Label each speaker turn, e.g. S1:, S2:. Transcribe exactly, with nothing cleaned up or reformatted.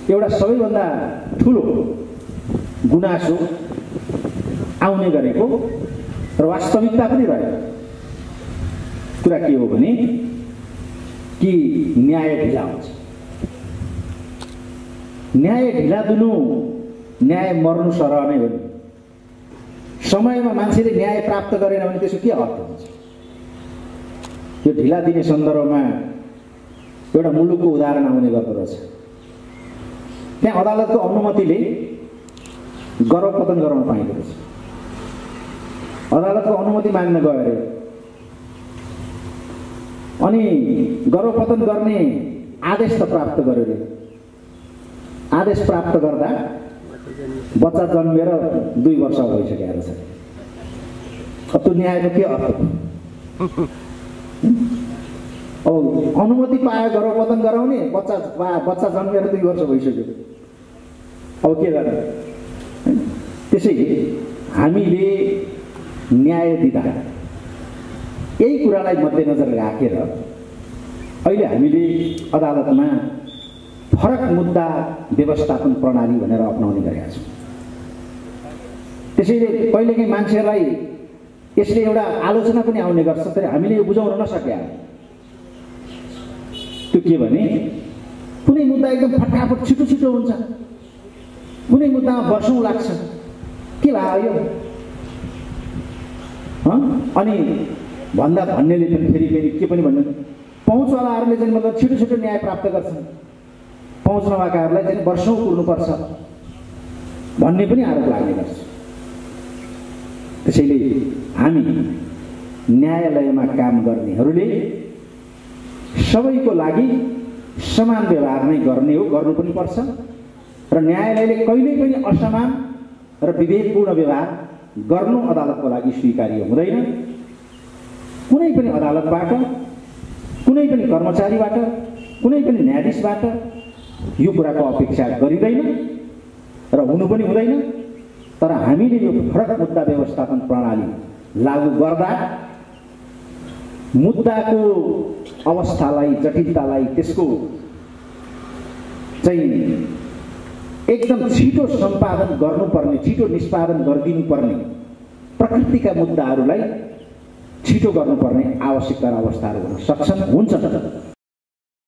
S1: एउटा सबैभन्दा ठुलो गुनासो आउने गरेको र वास्तविकता पनि रह्यो कुरा के हो भने कि न्याय ढिला हुन्छ। न्याय ढिला दिनु न्याय मर्नु सरह नै हो। समयमा मान्छेले न्याय प्राप्त गरेन भने त्यसको के अर्थ हुन्छ? यो ढिला दिने सन्दर्भमा एउटा मुलुकको उदाहरण आउने गर्दो रहेछ। त्यहाँ अदालतको अनुमतिले गर्भपतन गराउन पाइँदो रहेछ। अदालतको अनुमति माग्न गयो अरे, अनि गर्भपतन गर्ने आदेश त प्राप्त गर्यो अरे। आदेश प्राप्त गर्दा बच्चा जन्मेर दुई वर्ष भइसकेको रहेछ। अब त्यो न्यायको के अर्थ? अब अनुमति पायो गर्भपतन गराउने, बच्चा बच्चा जन्मेर दुई वर्ष भइसक्यो, अब के गर्ने? त्यसैले हामीले न्याय दिँदा यही कुरालाई मध्यनजर राखेर अहिले हामीले अदालतमा फरक मुद्दा व्यवस्थापन प्रणाली भनेर अपनाउने गरेका छौँ। त्यसैले कहिलेकाहीँ मान्छेहरूलाई यसले एउटा आलोचना पनि आउने गर्छ, तर हामीले यो बुझाउन नसक्या। त्यो के भने कुनै मुद्दा एकदम फटाफट छिटो छिटो हुन्छ, कुनै मुद्दामा वर्षौँ लाग्छ। के भयो यो? अनि भन्दा भन्नेले पनि फेरि फेरि के पनि भन्नु, पहुँचवालाहरूले चाहिँ मतलब छिटो छिटो न्याय प्राप्त गर्छन्, पहुँच नभएकाहरूलाई चाहिँ वर्षौँ कुर्नुपर्छ भन्ने पनि आरोप लाग्ने गर्छ। त्यसैले हामी न्यायालयमा काम गर्नेहरूले सबैको लागि समान व्यवहार नै गर्ने हो, गर्नु पनि पर्छ। र न्यायालयले कहिल्यै पनि असमान र विवेकपूर्ण व्यवहार गर्नु अदालतको लागि स्वीकार्य हुँदैन। कुनै पनि अदालतबाट, कुनै पनि कर्मचारीबाट, कुनै पनि न्यायाधीशबाट यो कुराको अपेक्षा गरिँदैन र हुनु पनि हुँदैन। तर हामीले यो फरक मुद्दा व्यवस्थापन प्रणाली लागू गर्दा मुद्दाको अवस्थालाई, जटिलतालाई, त्यसको चाहिँ एकदम छिटो सम्पादन गर्नुपर्ने, छिटो निष्पादन गरिदिनुपर्ने प्रकृतिका मुद्दाहरूलाई छिटो गर्नुपर्ने आवश्यकता र अवस्थाहरू हुन सक्छन्, हुन्छ।